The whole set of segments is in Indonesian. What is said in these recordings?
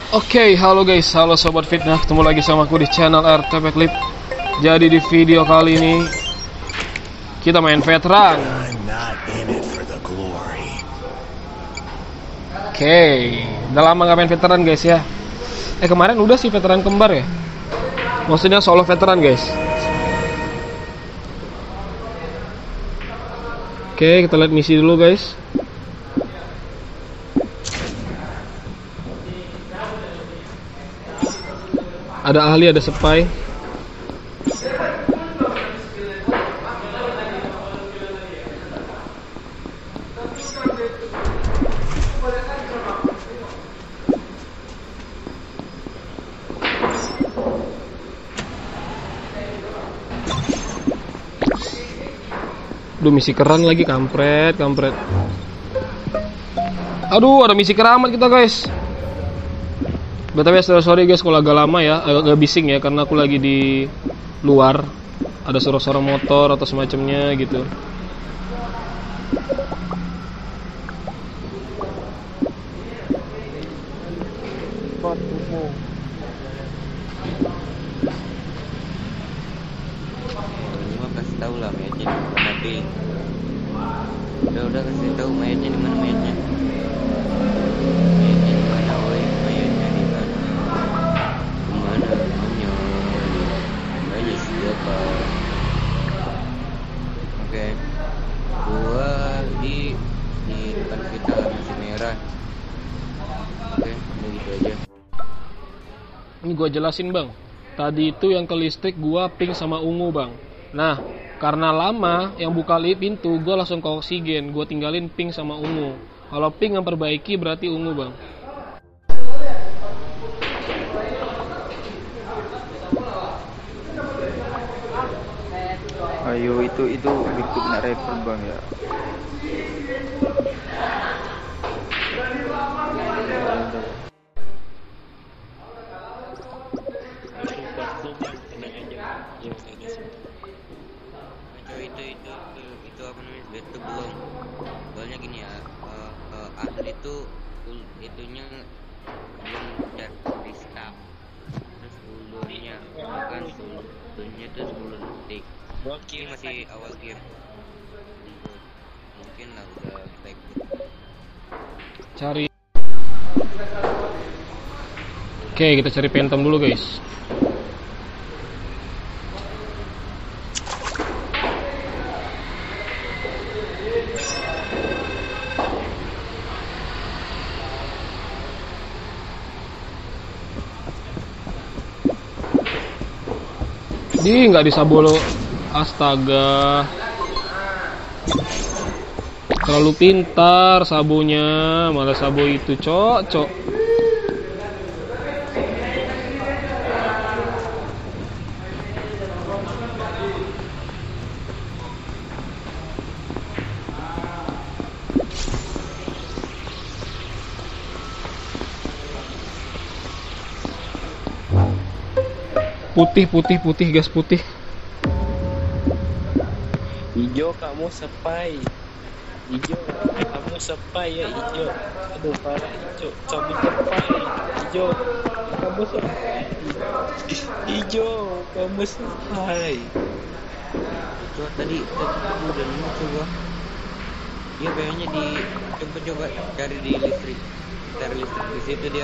Oke, halo guys, halo sobat fitnah, ketemu lagi sama aku di channel RTP Clip. Jadi di video kali ini kita main veteran. Oke, udah lama gak main veteran guys ya. Kemarin udah sih veteran kembar ya. Maksudnya solo veteran guys. Oke, kita lihat misi dulu guys. Ada ahli, ada spy. Duh, misi keren lagi, kampret. Aduh, ada misi keramat kita guys. BTW sorry guys kalau agak lama ya, agak bising ya, karena aku lagi di luar. Ada suara-suara motor atau semacamnya gitu. Kasih tahu lah mayatnya di mana, Ping. Udah kasih tahu mayatnya di mana, mayatnya di mana, woi, mayatnya di mana, kemana namanya, mayatnya siapa? Oke, gua di depan kita masih merah. Oke, udah gitu aja. Ini gua jelasin bang. Tadi itu yang ke listrik gua pink sama ungu bang. Nah, karena lama yang buka pintu, gue langsung ke oksigen. Gue tinggalin pink sama ungu. Kalau pink yang perbaiki berarti ungu bang. Ayo itu YouTube nak record bang ya. Itu apa namanya, itu belum. Soalnya gini ya, asli itu itunya belum dari staff. Terus ulurnya bukan ulurnya itu 10 detik. Ini masih awal game. Mungkin lah udah kita Cari. Oke, kita cari phantom dulu guys. Nggak disabolo, astaga, terlalu pintar sabonya, malah sabo itu cocok. Putih guys, putih. Ijo kamu sepai. Ijo kamu sepai ya Ijo. Aduh parah Ijo, kamu sepai. Ijo kamu sepai. Ijo kamu sepai. Ijo tadi udah nemu coba. Dia kayaknya coba cari di listrik. Sekitar listrik di situ dia.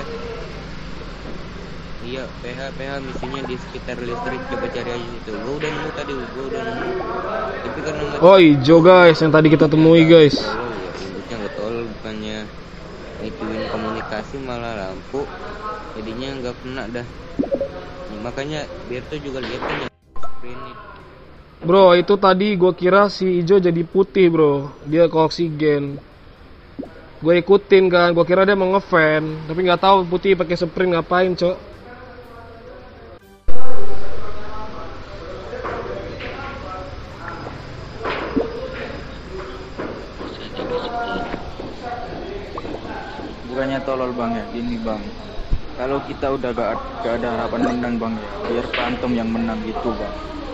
Iya, PH misinya di sekitar listrik, coba cari aja situ. Gua udah nemu tadi, tapi karena Oh, hijau guys, yang tadi kita temui guys. ya induknya nggak tol, bukannya ngituin komunikasi malah lampu, jadinya nggak kena dah. Makanya biar tuh juga lihat kan yang screen nih. Bro, itu tadi gue kira si hijau jadi putih bro. Dia ke oksigen. Gue ikutin kan, gue kira dia mau nge-fan, tapi nggak tahu putih pakai sprint ngapain cok. Bukannya tolol bang ya, gini bang. Kalau kita udah gak ada harapan menang bang ya, biar Phantom yang menang gitu bang.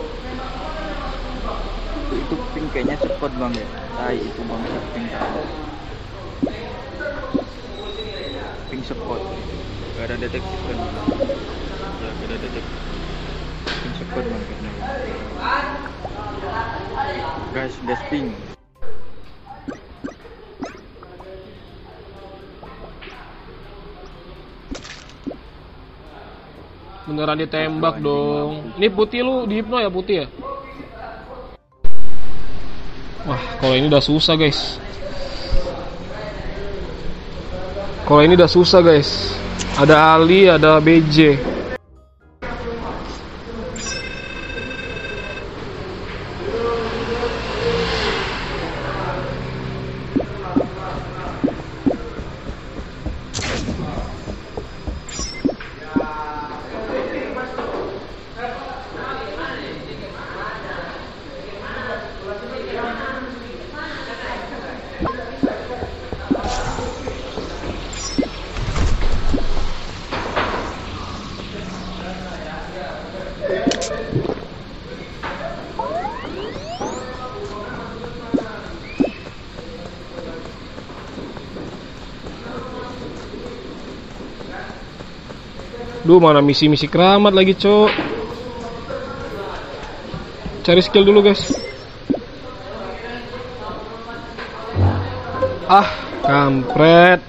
Itu pink kayaknya cepet bang ya. Itu bang pink. Pink spot. Gak ada detektif kan? Ya gak ada detektif. Ping squad bang kayaknya. Guys, ping. Beneran ditembak dong. Ini putih lu di hipno ya, putih ya? Wah, kalau ini udah susah guys. Kalau ini udah susah guys. Ada Ali, ada BJ. Duh, mana misi-misi keramat lagi, cok. Cari skill dulu, guys. Ah, kampret.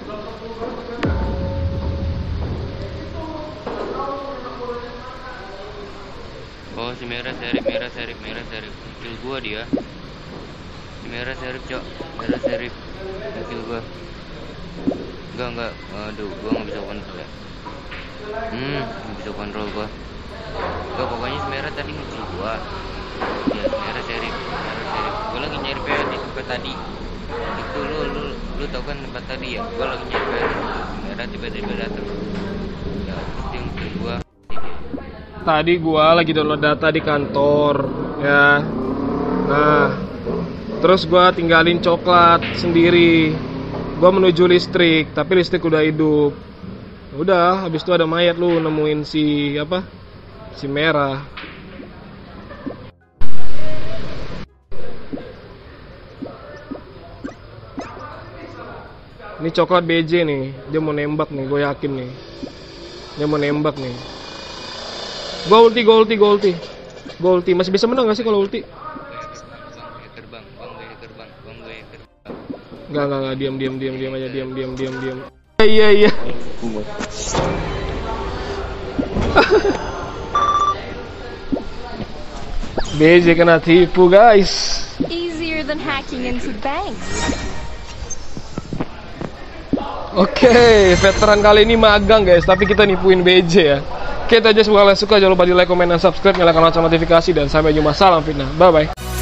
Oh, si merah serif. Kill gua dia. Si merah serif, cok. Merah serif. Kill gua. Enggak. Aduh, gua nggak bisa kontrol ya. Nggak bisa kontrol gua. Enggak, pokoknya si merah tadi ngekill gua. Ya, si merah serif. Gua lagi nyari PA di tempat tadi. Itu lu tau kan tempat tadi ya? Gua lagi nyari PA di situ. Si merah tiba-tiba datang. Ya, terus dia ngekill gua. Tadi gua lagi download data di kantor, ya. Nah, terus gua tinggalin coklat sendiri. Gua menuju listrik, tapi listrik udah hidup. Udah, habis itu ada mayat, lu nemuin si merah. Ini coklat BJ nih, dia mau nembak nih, gue yakin nih. Dia mau nembak nih. Gua ulti. Masih bisa menang gak sih kalau ulti? Enggak, diam aja, diam. Iya. BJ kena tipu, guys. Easier than hacking into banks. Oke, veteran kali ini magang guys, tapi kita nipuin BJ ya. Oke, itu aja, semoga kalian suka. Jangan lupa di like, komen, dan subscribe, nyalakan lonceng notifikasi, dan sampai jumpa. Salam fitnah, bye bye.